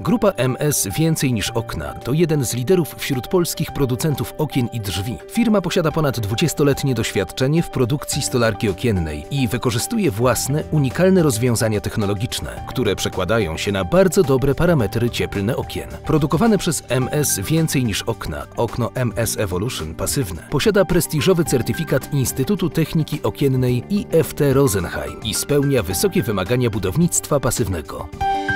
Grupa MS Więcej niż okna to jeden z liderów wśród polskich producentów okien i drzwi. Firma posiada ponad 20-letnie doświadczenie w produkcji stolarki okiennej i wykorzystuje własne, unikalne rozwiązania technologiczne, które przekładają się na bardzo dobre parametry cieplne okien. Produkowane przez MS Więcej niż okna, okno MS Evolution pasywne, posiada prestiżowy certyfikat Instytutu Techniki Okiennej IFT Rosenheim i spełnia wysokie wymagania budownictwa pasywnego.